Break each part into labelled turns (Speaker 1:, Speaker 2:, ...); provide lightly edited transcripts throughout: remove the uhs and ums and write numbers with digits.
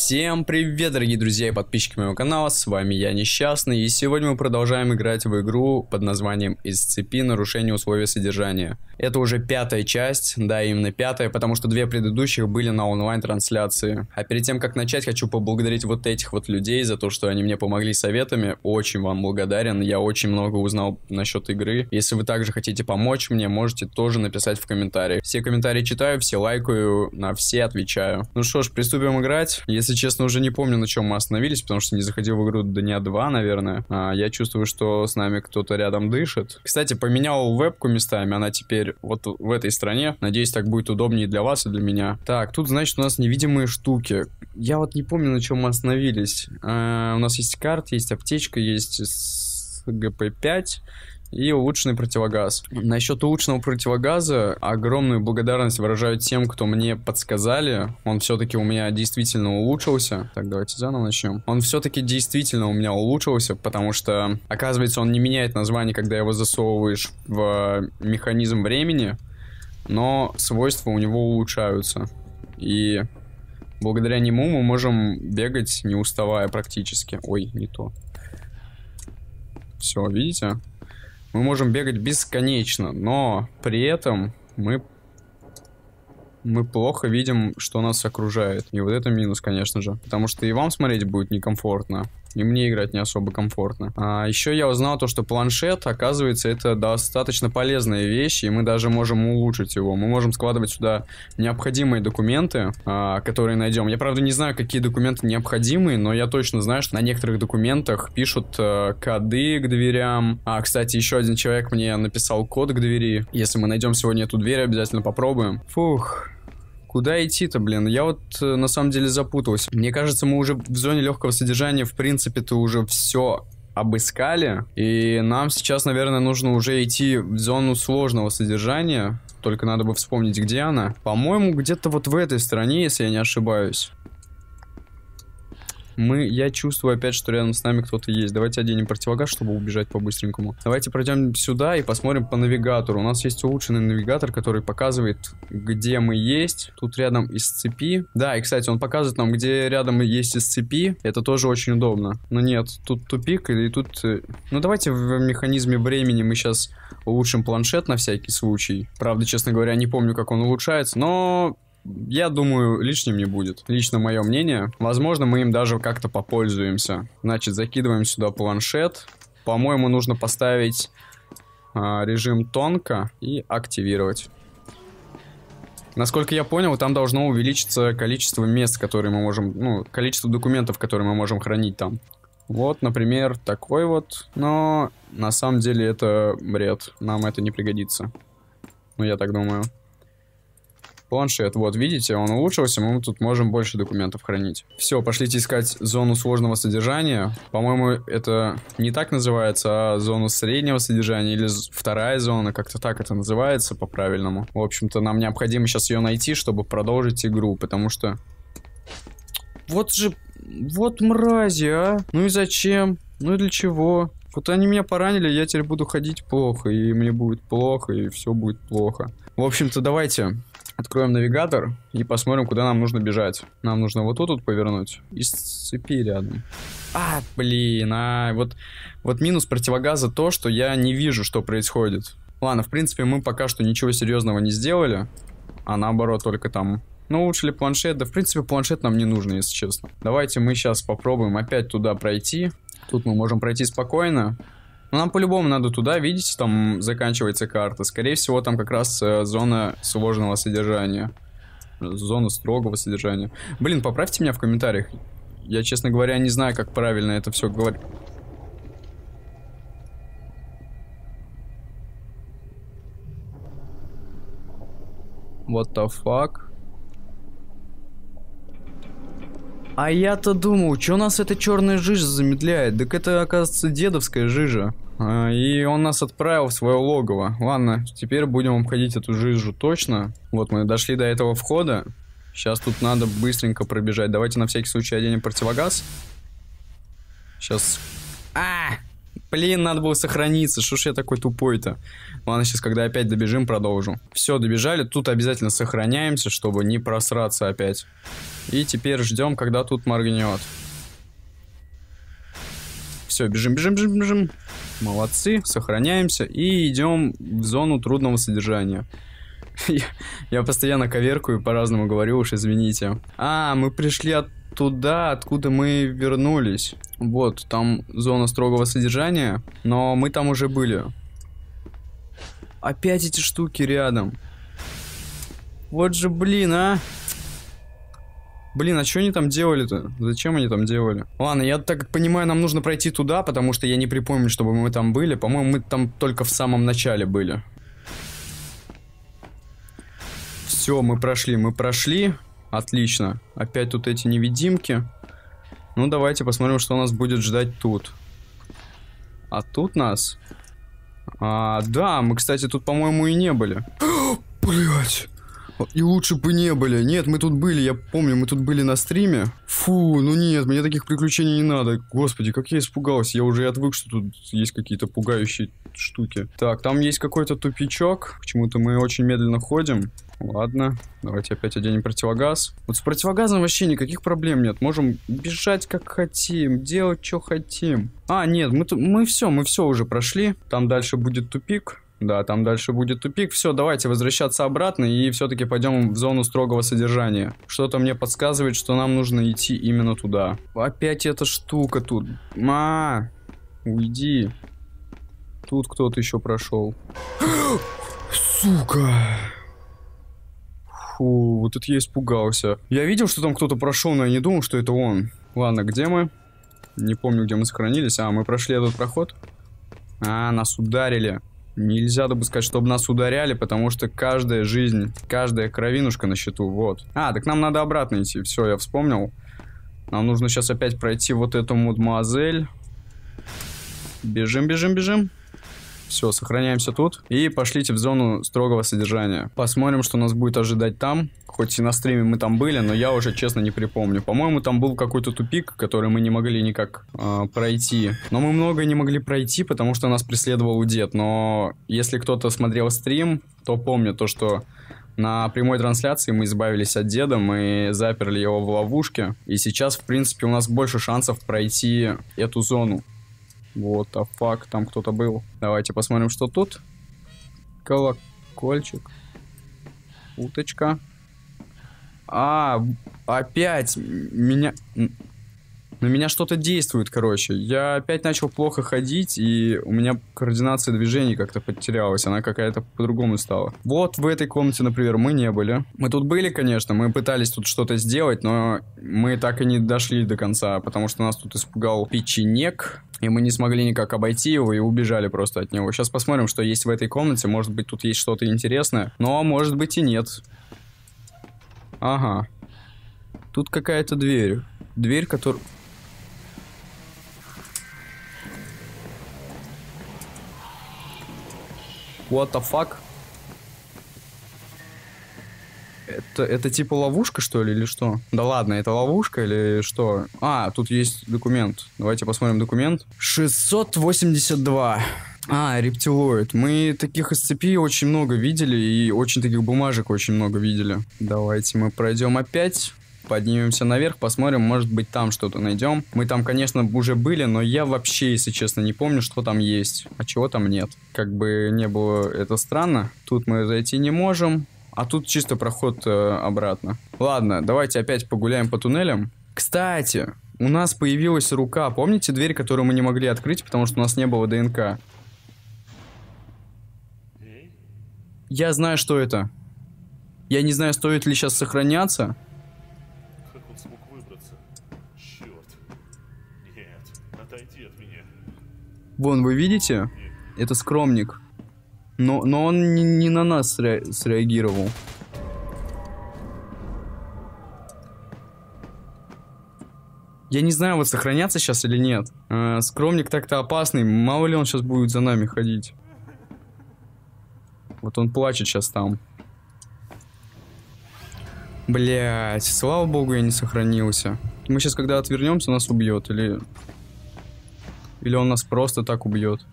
Speaker 1: Всем привет, дорогие друзья и подписчики моего канала, с вами я, Несчастный, и сегодня мы продолжаем играть в игру под названием «Из цепи. Нарушение условий содержания». Это уже пятая часть, да, именно пятая, потому что две предыдущих были на онлайн-трансляции. А перед тем, как начать, хочу поблагодарить вот этих вот людей за то, что они мне помогли советами. Очень вам благодарен, я очень много узнал насчет игры. Если вы также хотите помочь мне, можете тоже написать в комментариях. Все комментарии читаю, все лайкаю, на все отвечаю. Ну что ж, приступим играть. Если честно, уже не помню, на чем мы остановились, потому что не заходил в игру дня 2, наверное. Я чувствую, что с нами кто-то рядом дышит. Кстати, поменял вебку местами, она теперь вот в этой стране. Надеюсь, так будет удобнее для вас и для меня. Так, тут, значит, у нас невидимые штуки. Я вот не помню, на чем мы остановились. У нас есть карта, есть аптечка, есть ГП-5. И улучшенный противогаз. Насчет улучшенного противогаза огромную благодарность выражаю тем, кто мне подсказали. Он все-таки у меня действительно улучшился. Так, давайте заново начнем. Он все-таки действительно у меня улучшился, потому что, оказывается, он не меняет название, когда его засовываешь в механизм времени, но свойства у него улучшаются. И благодаря нему мы можем бегать, не уставая практически. Ой, не то. Все, видите? Мы можем бегать бесконечно, но при этом мы плохо видим, что нас окружает. И вот это минус, конечно же. Потому что и вам смотреть будет некомфортно, и мне играть не особо комфортно. А еще я узнал то, что планшет, оказывается, это достаточно полезная вещь, и мы даже можем улучшить его. Мы можем складывать сюда необходимые документы, которые найдем. Я, правда, не знаю, какие документы необходимые, но я точно знаю, что на некоторых документах пишут коды к дверям. Кстати, еще один человек мне написал код к двери. Если мы найдем сегодня эту дверь, обязательно попробуем. Фух. Куда идти-то, блин? Я вот на самом деле запутался. Мне кажется, мы уже в зоне легкого содержания, в принципе-то, уже все обыскали. И нам сейчас, наверное, нужно уже идти в зону сложного содержания. Только надо бы вспомнить, где она. По-моему, где-то вот в этой стороне, если я не ошибаюсь. Я чувствую опять, что рядом с нами кто-то есть. Давайте оденем противогаз, чтобы убежать по-быстренькому. Давайте пройдем сюда и посмотрим по навигатору. У нас есть улучшенный навигатор, который показывает, где мы есть. Тут рядом из цепи. Да, и, кстати, он показывает нам, где рядом есть из цепи. Это тоже очень удобно. Но нет, тут тупик, и тут... Ну, давайте в механизме времени мы сейчас улучшим планшет на всякий случай. Правда, честно говоря, не помню, как он улучшается, но... Я думаю, лишним не будет. Лично мое мнение. Возможно, мы им даже как-то попользуемся. Значит, закидываем сюда планшет. По-моему, нужно поставить режим тонко и активировать. Насколько я понял, там должно увеличиться количество мест, которые мы можем... Ну, количество документов, которые мы можем хранить там. Вот, например, такой вот. Но на самом деле это бред. Нам это не пригодится. Ну, я так думаю. Планшет, вот, видите, он улучшился, мы тут можем больше документов хранить. Все, пошлите искать зону сложного содержания. По-моему, это не так называется, а зону среднего содержания, или вторая зона, как-то так это называется по-правильному. В общем-то, нам необходимо сейчас ее найти, чтобы продолжить игру, потому что... Вот же... Вот мрази, а! Ну и зачем? Ну и для чего? Вот они меня поранили, я теперь буду ходить плохо, и мне будет плохо, и все будет плохо. В общем-то, давайте... Откроем навигатор и посмотрим, куда нам нужно бежать. Нам нужно вот тут повернуть. И с цепи рядом. Блин, Вот минус противогаза то, что я не вижу, что происходит. Ладно, в принципе, мы пока что ничего серьезного не сделали. А наоборот, только там... Ну, улучшили планшет. Да, в принципе, планшет нам не нужен, если честно. Давайте мы сейчас попробуем опять туда пройти. Тут мы можем пройти спокойно. Но нам по-любому надо туда, видите, там заканчивается карта. Скорее всего, там как раз зона сложного содержания. Зона строгого содержания. Блин, поправьте меня в комментариях. Я, честно говоря, не знаю, как правильно это все говорить. What the fuck? А я-то думал, что нас эта черная жижа замедляет? Так это, оказывается, дедовская жижа. И он нас отправил в свое логово. Ладно, теперь будем обходить эту жижу точно. Вот мы дошли до этого входа. Сейчас тут надо быстренько пробежать. Давайте на всякий случай оденем противогаз. Сейчас... Блин, надо было сохраниться. Что ж я такой тупой-то? Ладно, сейчас, когда опять добежим, продолжу. Все, добежали. Тут обязательно сохраняемся, чтобы не просраться опять. И теперь ждем, когда тут моргнет. Все, бежим, бежим, бежим, бежим. Молодцы, сохраняемся и идем в зону трудного содержания. Я постоянно коверкаю, по-разному говорю, уж извините. А, мы пришли оттуда, откуда мы вернулись. Вот, там зона строгого содержания, но мы там уже были. Опять эти штуки рядом. Вот же, блин, а. Блин, а что они там делали-то? Зачем они там делали? Ладно, я так понимаю, нам нужно пройти туда, потому что я не припомню, чтобы мы там были. По-моему, мы там только в самом начале были. Все, мы прошли, мы прошли. Отлично. Опять тут эти невидимки. Ну, давайте посмотрим, что нас будет ждать тут. А тут нас... да, мы, кстати, тут, по-моему, и не были. Блять. И лучше бы не были. Нет, мы тут были, я помню, мы тут были на стриме. Фу, ну нет, мне таких приключений не надо. Господи, как я испугался. Я уже отвык, что тут есть какие-то пугающие штуки. Так, там есть какой-то тупичок. Почему-то мы очень медленно ходим. Ладно, давайте опять оденем противогаз. Вот с противогазом вообще никаких проблем нет. Можем бежать как хотим, делать что хотим. А, нет, мы все уже прошли. Там дальше будет тупик. Да, там дальше будет тупик. Все, давайте возвращаться обратно и все-таки пойдем в зону строгого содержания. Что-то мне подсказывает, что нам нужно идти именно туда. Опять эта штука тут. Уйди. Тут кто-то еще прошел. Сука. Фу, вот это я испугался. Я видел, что там кто-то прошел, но я не думал, что это он. Ладно, где мы? Не помню, где мы сохранились. Мы прошли этот проход. Нас ударили. Нельзя допускать, чтобы нас ударяли, потому что каждая жизнь, каждая кровинушка на счету, вот. Так нам надо обратно идти, все, я вспомнил. Нам нужно сейчас опять пройти вот эту мадемуазель. Бежим, бежим, бежим. Все, сохраняемся тут. И пошлите в зону строгого содержания. Посмотрим, что нас будет ожидать там. Хоть и на стриме мы там были, но я уже, честно, не припомню. По-моему, там был какой-то тупик, который мы не могли никак пройти. Но мы много не могли пройти, потому что нас преследовал дед. Но если кто-то смотрел стрим, то помнит то, что на прямой трансляции мы избавились от деда, мы заперли его в ловушке. И сейчас, в принципе, у нас больше шансов пройти эту зону. Вот, фак, там кто-то был. Давайте посмотрим, что тут. Колокольчик. Уточка. Опять меня... На меня что-то действует, короче. Я опять начал плохо ходить, и у меня координация движений как-то потерялась. Она какая-то по-другому стала. Вот в этой комнате, например, мы не были. Мы тут были, конечно, мы пытались тут что-то сделать, но мы так и не дошли до конца, потому что нас тут испугал печенек, и мы не смогли никак обойти его и убежали просто от него. Сейчас посмотрим, что есть в этой комнате. Может быть, тут есть что-то интересное, но может быть и нет. Ага. Тут какая-то дверь. Дверь, которая... What the fuck? Это типа ловушка, что ли, или что? Да ладно, это ловушка или что? Тут есть документ. Давайте посмотрим документ. 682. Рептилоид. Мы таких SCP очень много видели, и очень таких бумажек очень много видели. Давайте мы пройдем опять. Поднимемся наверх, посмотрим, может быть там что-то найдем. Мы там, конечно, уже были, но я вообще, если честно, не помню, что там есть, а чего там нет. Как бы не было это странно. Тут мы зайти не можем, а тут чисто проход обратно. Ладно, давайте опять погуляем по туннелям. Кстати, у нас появилась рука. Помните дверь, которую мы не могли открыть, потому что у нас не было ДНК? Я знаю, что это. Я не знаю, стоит ли сейчас сохраняться. Вон, вы видите? Это скромник. Но он не на нас среагировал. Я не знаю, вот сохраняться сейчас или нет. Скромник так-то опасный. Мало ли он сейчас будет за нами ходить. Вот он плачет сейчас там. Блять, слава богу, я не сохранился. Мы сейчас, когда отвернемся, нас убьет или... Или он нас просто так убьет?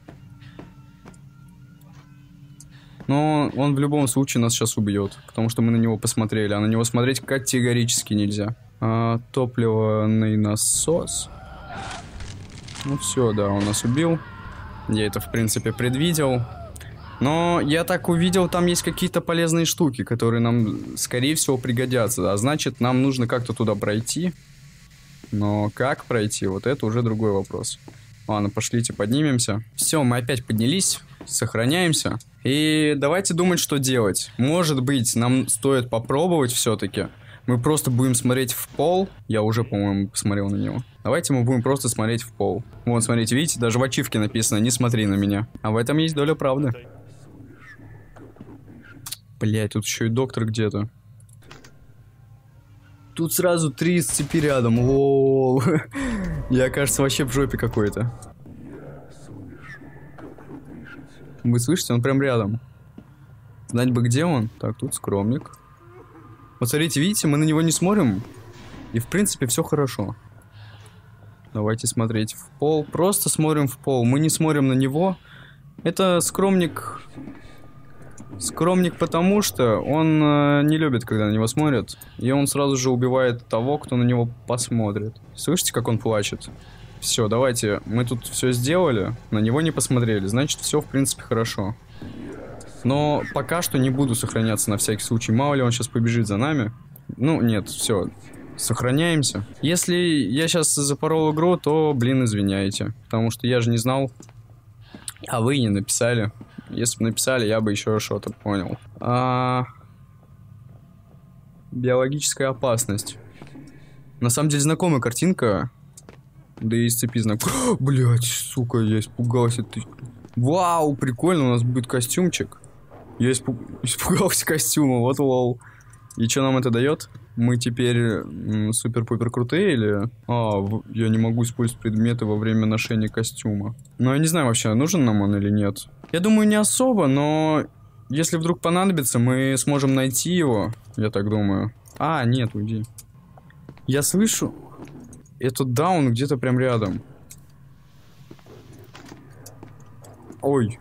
Speaker 1: Но он в любом случае нас сейчас убьет, потому что мы на него посмотрели, а на него смотреть категорически нельзя. Топливный насос. Ну все, да, он нас убил. Я это, в принципе, предвидел. Но я так увидел, там есть какие-то полезные штуки, которые нам, скорее всего, пригодятся. А значит, нам нужно как-то туда пройти. Но как пройти, вот это уже другой вопрос. Ладно, пошлите, поднимемся. Все, мы опять поднялись, сохраняемся. И давайте думать, что делать. Может быть, нам стоит попробовать все-таки. Мы просто будем смотреть в пол. Я уже, по-моему, посмотрел на него. Давайте мы будем просто смотреть в пол. Вон, смотрите, видите, даже в ачивке написано «Не смотри на меня». А в этом есть доля правды. Блять, тут еще и доктор где-то. Тут сразу 3 SCP рядом. Лол. Я, кажется, вообще в жопе какой-то. Вы слышите? Он прям рядом. Знать бы, где он. Так, тут скромник. Вот смотрите, видите, мы на него не смотрим. И, в принципе, все хорошо. Давайте смотреть в пол. Просто смотрим в пол. Мы не смотрим на него. Это скромник... Скромник, потому что он не любит, когда на него смотрят. И он сразу же убивает того, кто на него посмотрит. Слышите, как он плачет? Все, давайте. Мы тут все сделали. На него не посмотрели. Значит, все, в принципе, хорошо. Но пока что не буду сохраняться на всякий случай. Мало ли он сейчас побежит за нами. Ну, нет, все. Сохраняемся. Если я сейчас запорол игру, то, блин, извиняйте. Потому что я же не знал. А вы не написали. Если бы написали, я бы еще что-то понял. Биологическая опасность. На самом деле знакомая картинка. Да и SCP знакомая. Блять, сука, я испугался. Вау, прикольно, у нас будет костюмчик. Я испугался костюма, вот лол. И что нам это дает? Мы теперь супер-пупер крутые или... я не могу использовать предметы во время ношения костюма. Ну, я не знаю вообще, нужен нам он или нет. Я думаю, не особо, но... Если вдруг понадобится, мы сможем найти его. Я так думаю. Нет, уйди. Я слышу... Этот даун где-то прям рядом. Ой.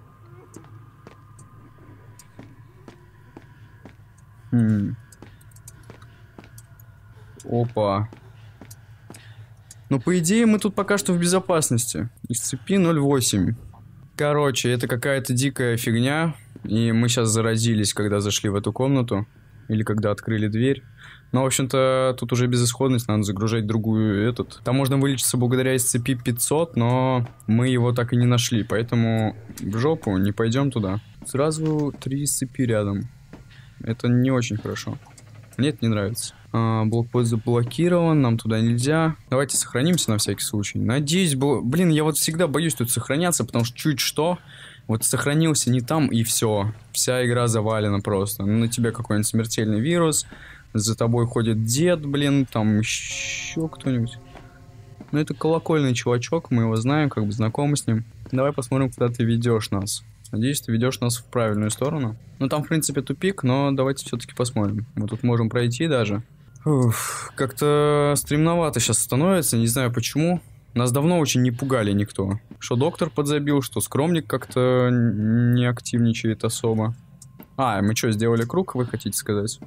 Speaker 1: Опа. Ну, по идее, мы тут пока что в безопасности. SCP-08. Короче, это какая-то дикая фигня. И мы сейчас заразились, когда зашли в эту комнату. Или когда открыли дверь. Но, в общем-то, тут уже безысходность. Надо загружать другую Там можно вылечиться благодаря SCP-500, но мы его так и не нашли. Поэтому в жопу, не пойдем туда. Сразу 3 SCP рядом. Это не очень хорошо. Мне это не нравится. Блокпост заблокирован, нам туда нельзя. Давайте сохранимся на всякий случай. Надеюсь, блин, я вот всегда боюсь тут сохраняться, потому что чуть что, вот сохранился не там и все. Вся игра завалена просто. На тебе какой-нибудь смертельный вирус, за тобой ходит дед, блин, там еще кто-нибудь. Ну это колокольный чувачок, мы его знаем, как бы знакомы с ним. Давай посмотрим, куда ты ведешь нас. Надеюсь, ты ведешь нас в правильную сторону. Ну, там, в принципе, тупик, но давайте все-таки посмотрим. Мы тут можем пройти даже. Как-то стремновато сейчас становится, не знаю почему. Нас давно очень не пугали никто. Что доктор подзабил, что скромник как-то не активничает особо. Мы что, сделали круг, вы хотите сказать?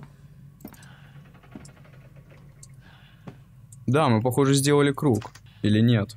Speaker 1: Да, мы, похоже, сделали круг. Или нет?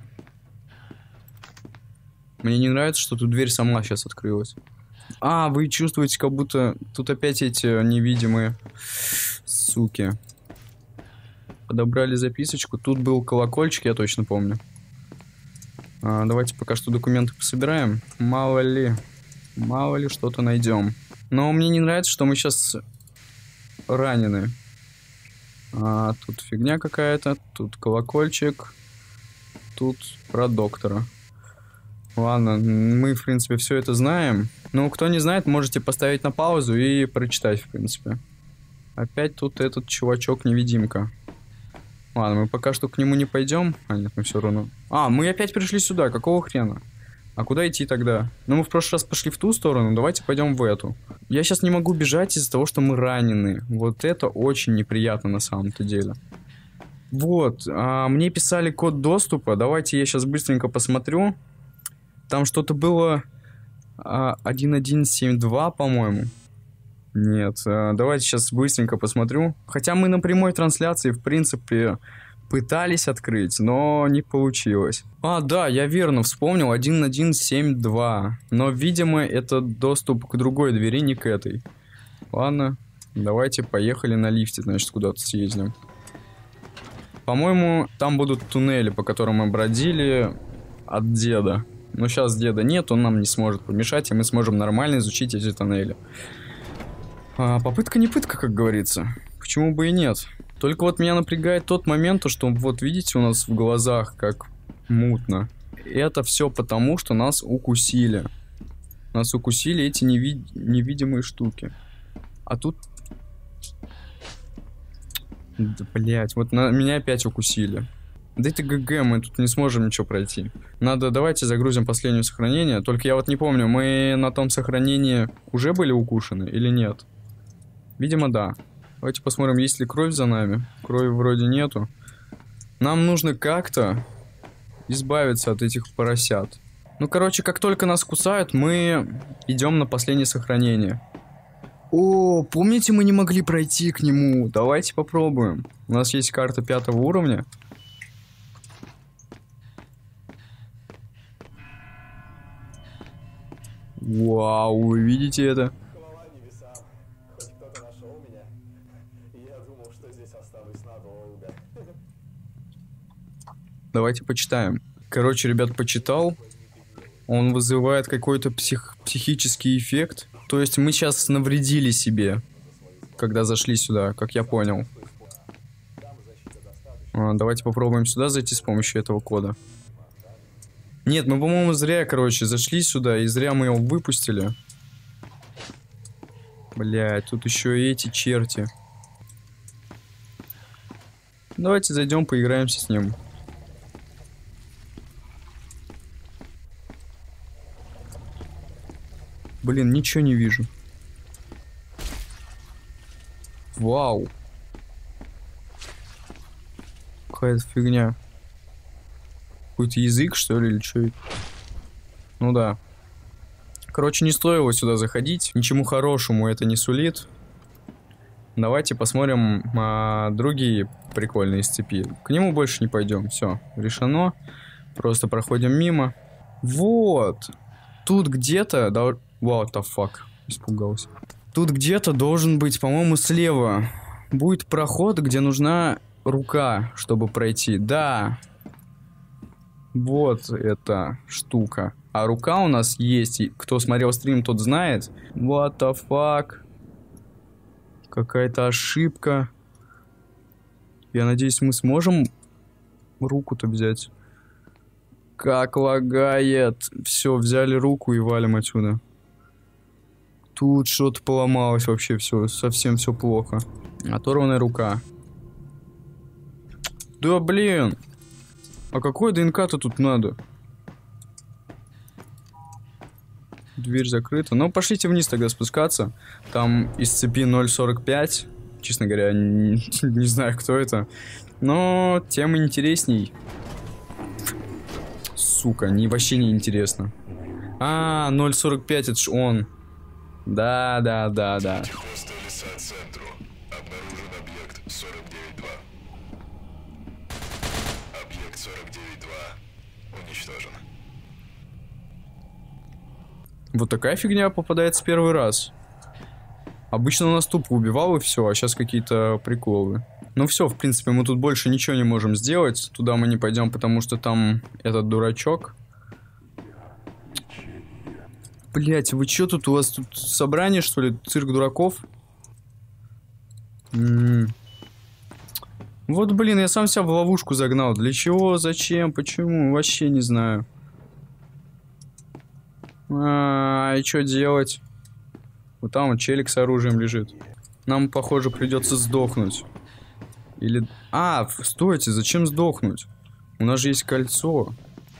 Speaker 1: Мне не нравится, что тут дверь сама сейчас открылась. Вы чувствуете, как будто тут опять эти невидимые суки. Подобрали записочку. Тут был колокольчик, я точно помню. Давайте пока что документы пособираем. Мало ли что-то найдем. Но мне не нравится, что мы сейчас ранены. Тут фигня какая-то. Тут колокольчик. Тут про доктора. Ладно, мы, в принципе, все это знаем. Ну, кто не знает, можете поставить на паузу и прочитать, в принципе. Опять тут этот чувачок-невидимка. Ладно, мы пока что к нему не пойдем. Нет, мы все равно... мы опять пришли сюда, какого хрена? А куда идти тогда? Ну, мы в прошлый раз пошли в ту сторону, давайте пойдем в эту. Я сейчас не могу бежать из-за того, что мы ранены. Вот это очень неприятно на самом-то деле. Вот, мне писали код доступа. Давайте я сейчас быстренько посмотрю. Там что-то было 1172, по-моему. Нет, давайте сейчас быстренько посмотрю. Хотя мы на прямой трансляции, в принципе, пытались открыть, но не получилось. Да, я верно вспомнил, 1172. Но, видимо, это доступ к другой двери, не к этой. Ладно, давайте поехали на лифте, значит, куда-то съездим. По-моему, там будут туннели, по которым мы бродили от деда. Но сейчас деда нет, он нам не сможет помешать, и мы сможем нормально изучить эти тоннели. Попытка не пытка, как говорится. Почему бы и нет? Только вот меня напрягает тот момент, что вот видите у нас в глазах как мутно. Это все потому, что нас укусили. Нас укусили эти невидимые штуки. А тут... Да, блять, вот меня опять укусили. Да это ГГ, мы тут не сможем ничего пройти. Давайте загрузим последнее сохранение. Только я вот не помню, мы на том сохранении уже были укушены или нет? Видимо, да. Давайте посмотрим, есть ли кровь за нами. Крови вроде нету. Нам нужно как-то избавиться от этих поросят. Ну, короче, как только нас кусают, мы идем на последнее сохранение. О, помните, мы не могли пройти к нему? Давайте попробуем. У нас есть карта 5-го уровня. Вау, вы видите это?
Speaker 2: Хвала небесам. Хоть кто-то нашел меня. Я думал, что здесь останусь надолго.
Speaker 1: Давайте почитаем. Короче, ребят, почитал. Он вызывает какой-то психический эффект. То есть мы сейчас навредили себе, когда зашли сюда, как я понял. Давайте попробуем сюда зайти с помощью этого кода. Нет, мы, по-моему, зря, короче, зашли сюда, и зря мы его выпустили. Блядь, тут еще и эти черти. Давайте зайдем, поиграемся с ним. Блин, ничего не вижу. Вау. Какая-то фигня. Какой-то язык, что ли, или что это? Ну да. Короче, не стоило сюда заходить. Ничему хорошему это не сулит. Давайте посмотрим другие прикольные сцепи. К нему больше не пойдем. Все, решено. Просто проходим мимо. Вот. Тут где-то... What the fuck? Испугался. Тут где-то должен быть, по-моему, слева. Будет проход, где нужна рука, чтобы пройти. Да. Вот эта штука. А рука у нас есть. И кто смотрел стрим, тот знает. What the fuck? Какая-то ошибка. Я надеюсь, мы сможем руку-то взять. Как лагает. Все, взяли руку и валим отсюда. Тут что-то поломалось вообще, все, совсем все плохо. Оторванная рука. Да блин. А какой ДНК-то тут надо? Дверь закрыта. Ну, пошлите вниз тогда спускаться. Там из цепи 0.45. Честно говоря, не знаю, кто это. Но тем интересней. Сука, вообще не интересно. 0.45, это ж он. Да.
Speaker 3: Тихвостая лиса центру. Обнаружен объект 49-2. Объект 49-2 уничтожен.
Speaker 1: Вот такая фигня попадается первый раз. Обычно у нас тупо убивал и все, а сейчас какие-то приколы. Ну все, в принципе, мы тут больше ничего не можем сделать. Туда мы не пойдем, потому что там этот дурачок. Блять, вы чё тут? У вас тут собрание, что ли? Цирк дураков? Вот, блин, я сам себя в ловушку загнал. Для чего? Зачем? Почему? Вообще не знаю. И что делать? Вот там вот челик с оружием лежит. Нам, похоже, придется сдохнуть. Или... стойте, зачем сдохнуть? У нас же есть кольцо.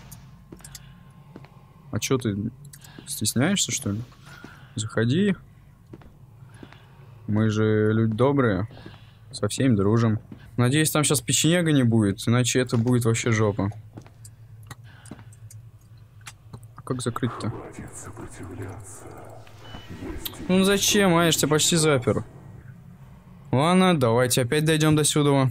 Speaker 1: А чё ты... Стесняешься, что ли? Заходи. Мы же люди добрые. Со всеми дружим. Надеюсь, там сейчас печенега не будет, иначе это будет вообще жопа. А как закрыть-то? Ну зачем, а? Я ж тебя почти запер. Ладно, давайте опять дойдем до сюда.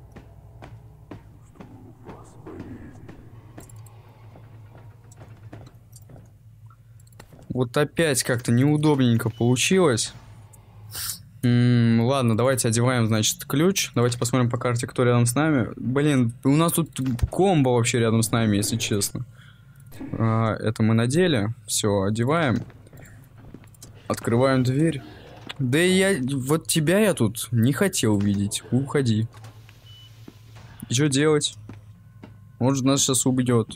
Speaker 1: Вот опять как-то неудобненько получилось. Ладно, давайте одеваем, значит, ключ. Давайте посмотрим по карте, кто рядом с нами. Блин, у нас тут комбо вообще рядом с нами, если честно. Это мы надели. Все, одеваем. Открываем дверь. Да вот тебя я тут не хотел видеть. Уходи. И что делать? Он же нас сейчас убьет.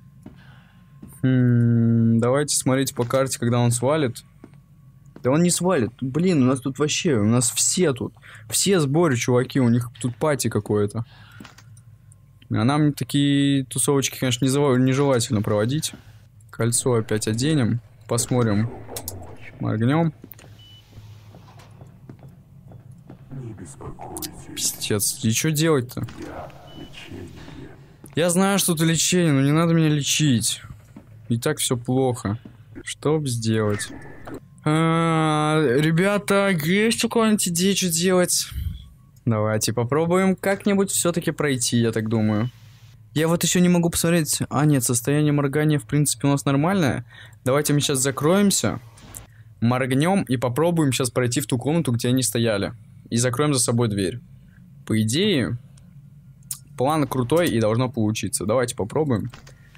Speaker 1: Давайте смотреть по карте, когда он свалит. Да он не свалит. Блин, у нас тут вообще, у нас все тут. Все сборы, чуваки, у них тут пати какое-то. А нам такие тусовочки, конечно, нежелательно проводить. Кольцо опять оденем. Посмотрим. Моргнем. Пиздец, и что делать-то? Я знаю, что это лечение, но не надо меня лечить. И так все плохо. Что сделать? Ребята, есть у кого-нибудь идеи, что делать? Давайте попробуем как-нибудь все-таки пройти, я так думаю. Я вот еще не могу посмотреть. А, нет, состояние моргания, в принципе, у нас нормальное. Давайте мы сейчас закроемся, моргнем и попробуем сейчас пройти в ту комнату, где они стояли. И закроем за собой дверь. По идее, план крутой и должно получиться. Давайте попробуем.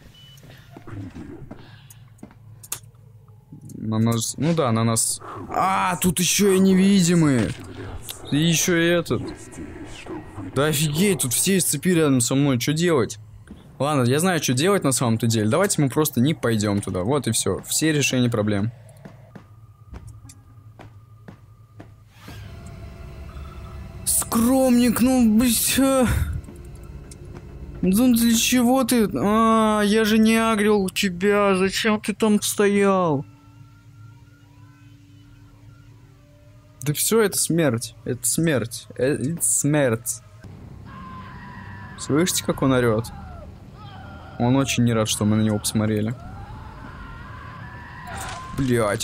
Speaker 1: На нас... Ну да, на нас... Тут еще и невидимые. И еще и этот. Да офигеть, тут все из цепи рядом со мной. Что делать? Ладно, я знаю, что делать на самом-то деле. Давайте мы просто не пойдем туда. Вот и все. Все решения проблем. Скромник, ну, блядь. Ну для чего ты? Я же не агрил тебя. Зачем ты там стоял? Да все, это смерть. Это смерть. Это смерть. Слышите, как он орет? Он очень не рад, что мы на него посмотрели. Блять,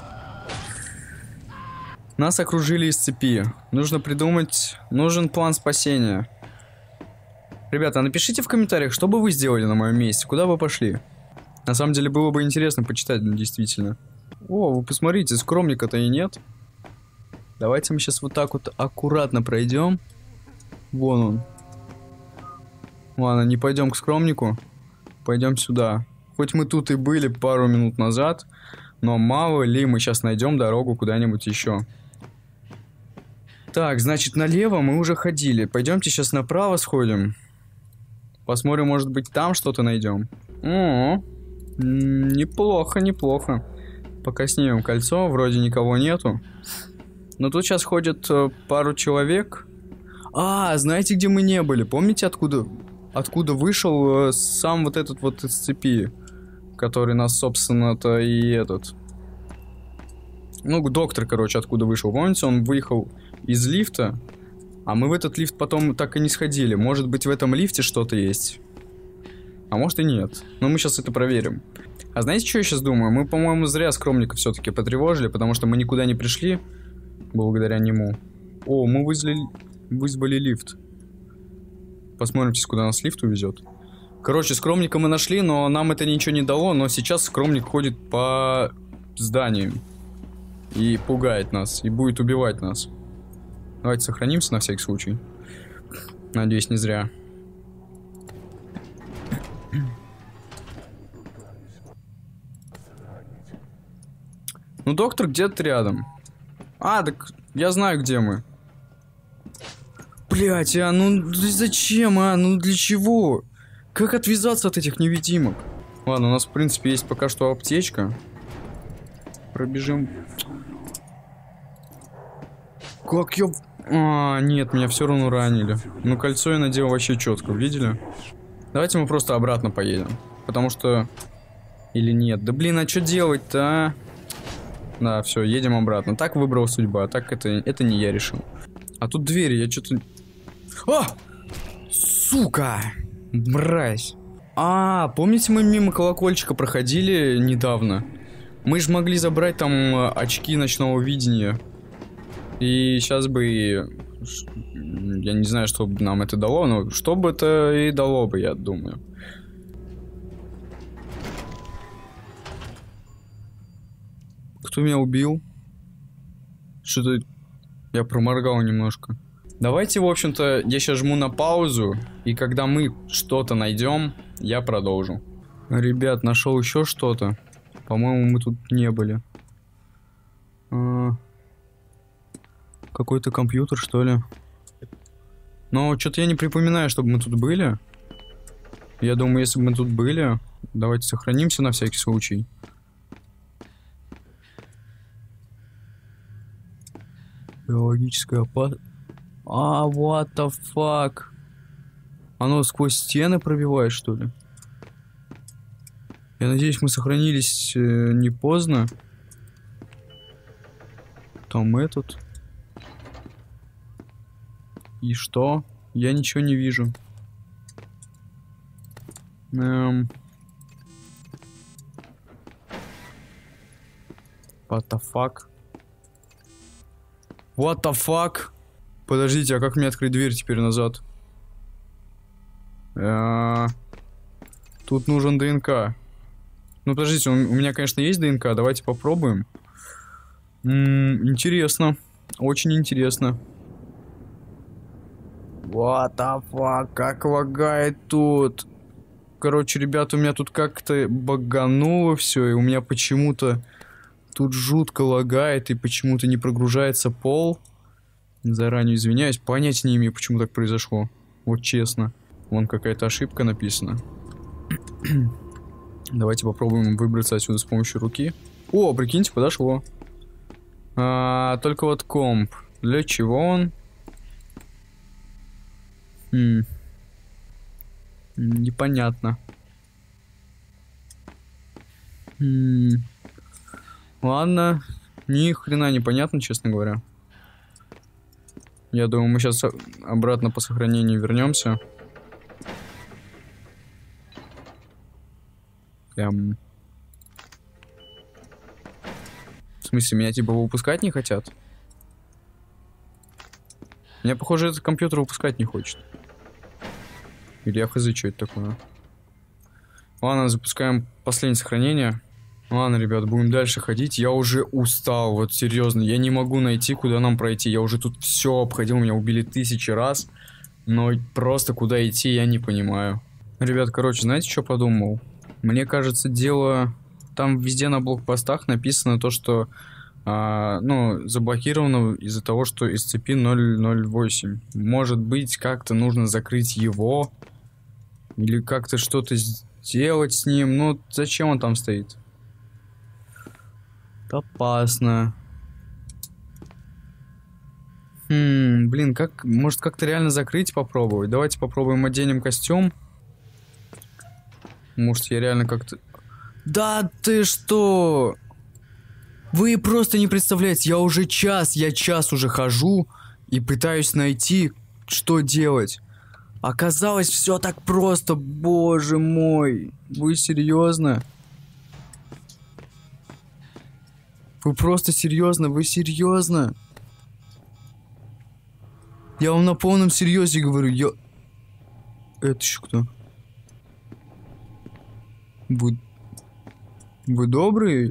Speaker 1: Нас окружили из цепи. Нужно придумать... Нужен план спасения. Ребята, напишите в комментариях, что бы вы сделали на моем месте. Куда вы пошли? На самом деле, было бы интересно почитать, действительно. О, вы посмотрите, скромника-то и нет. Давайте мы сейчас вот так вот аккуратно пройдем. Вон он. Ладно, не пойдем к скромнику. Пойдем сюда. Хоть мы тут и были пару минут назад, но мало ли мы сейчас найдем дорогу куда-нибудь еще. Так, значит, налево мы уже ходили. Пойдемте сейчас направо сходим. Посмотрим, может быть, там что-то найдем. Неплохо, неплохо. Пока снимем кольцо, вроде никого нету. Но тут сейчас ходит пару человек. Знаете, где мы не были? Помните, откуда вышел сам вот этот вот из цепи? Который нас, собственно-то, и этот... Ну, доктор, короче, откуда вышел. Помните, он выехал из лифта, а мы в этот лифт потом так и не сходили. Может быть, в этом лифте что-то есть. А может и нет. Но мы сейчас это проверим. А знаете, что я сейчас думаю? Мы, по-моему, зря скромника все-таки потревожили, потому что мы никуда не пришли. Благодаря нему. О, мы вызвали лифт. Посмотрим, куда нас лифт увезет. Короче, скромника мы нашли, но нам это ничего не дало. Но сейчас скромник ходит по зданию. И пугает нас. И будет убивать нас. Давайте сохранимся на всякий случай. Надеюсь, не зря. Ну, доктор где-то рядом. Так я знаю, где мы. Блять, ну зачем, ну для чего? Как отвязаться от этих невидимок? Ладно, у нас, в принципе, есть пока что аптечка. Пробежим. Как я... нет, меня все равно ранили. Ну, кольцо я надел вообще четко, видели? Давайте мы просто обратно поедем. Потому что... Или нет? Да блин, а что делать-то, а? Да, все, едем обратно. Так выбрала судьба, так это не я решил. А тут двери, я что-то... А! Сука! Мразь. А, помните, мы мимо колокольчика проходили недавно? Мы же могли забрать там очки ночного видения. И сейчас бы... Я не знаю, что бы нам это дало, но что бы это и дало бы, я думаю. Кто меня убил? Что-то... Я проморгал немножко. Давайте, в общем-то, я сейчас жму на паузу, и когда мы что-то найдем, я продолжу. Ребят, нашел еще что-то. По-моему, мы тут не были. Какой-то компьютер, что ли? Но что-то я не припоминаю, чтобы мы тут были. Я думаю, если бы мы тут были... Давайте сохранимся на всякий случай. Биологическая опасность. А, what the fuck? Оно сквозь стены пробивает, что ли? Я надеюсь, мы сохранились не поздно. Там этот. И что? Я ничего не вижу. What the fuck? What the fuck? Подождите, а как мне открыть дверь теперь назад? Тут нужен ДНК. Ну, подождите, у меня, конечно, есть ДНК. Давайте попробуем. Интересно. Очень интересно. What the fuck? Как лагает тут? Короче, ребята, у меня тут как-то багануло все. И у меня почему-то тут жутко лагает. И почему-то не прогружается пол. Заранее извиняюсь. Понятия не имею, почему так произошло. Вот честно. Вон какая-то ошибка написана. Давайте попробуем выбраться отсюда с помощью руки. О, прикиньте, подошло. Только вот комп. Для чего он? Непонятно. Ладно. Ни хрена непонятно, честно говоря. Я думаю, мы сейчас обратно по сохранению вернемся. В смысле, меня типа выпускать не хотят? Меня, похоже, этот компьютер выпускать не хочет. Или я хз, что это такое? Ладно, запускаем последнее сохранение. Ладно, ребят, будем дальше ходить. Я уже устал, вот серьезно. Я не могу найти, куда нам пройти. Я уже тут все обходил, меня убили 1000 раз. Но просто куда идти, я не понимаю. Ребят, короче, знаете, что подумал? Мне кажется, дело... Там везде на блокпостах написано то, что... ну, заблокировано из-за того, что SCP-008. Может быть, как-то нужно закрыть его. Или как-то что-то сделать с ним. Ну, зачем он там стоит? Опасно. Блин, как... Может, как-то реально закрыть, попробовать? Давайте попробуем, оденем костюм. Может, я реально как-то... Да ты что? Вы просто не представляете, я час уже хожу и пытаюсь найти, что делать. Оказалось, все так просто, боже мой. Вы серьезно? Вы просто серьезно? Вы серьезно? Я вам на полном серьезе говорю, Это еще кто? Вы добрые?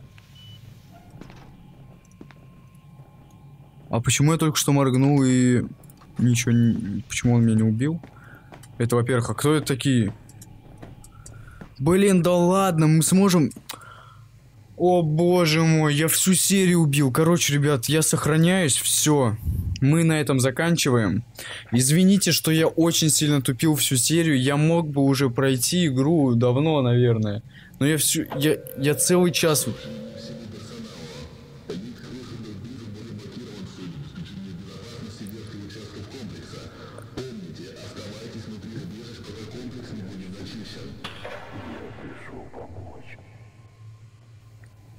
Speaker 1: А почему я только что моргнул и... Ничего не... Почему он меня не убил? Это, во-первых, а кто это такие? Блин, да ладно, мы сможем... О, боже мой, я всю серию убил. Короче, ребят, я сохраняюсь, все. Мы на этом заканчиваем. Извините, что я очень сильно тупил всю серию. Я мог бы уже пройти игру давно, наверное. Но я целый час...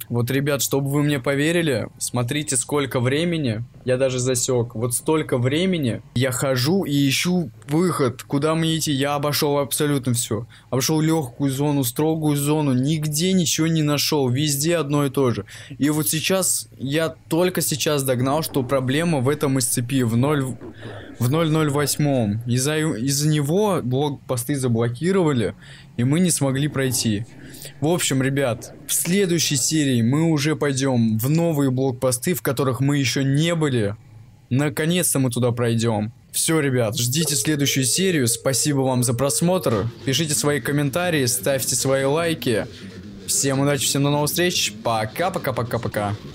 Speaker 1: Вот, ребят, чтобы вы мне поверили, смотрите, сколько времени, я даже засек, вот столько времени я хожу и ищу выход, куда мне идти. Я обошел абсолютно все. Обошел легкую зону, строгую зону, нигде ничего не нашел, везде одно и то же. И вот сейчас, я только сейчас догнал, что проблема в этом SCP, в 008. Из-за него блокпосты заблокировали, и мы не смогли пройти. В общем, ребят, в следующей серии мы уже пойдем в новые блокпосты, в которых мы еще не были. Наконец-то мы туда пройдем. Все, ребят, ждите следующую серию. Спасибо вам за просмотр. Пишите свои комментарии, ставьте свои лайки. Всем удачи, всем до новых встреч. Пока-пока-пока-пока.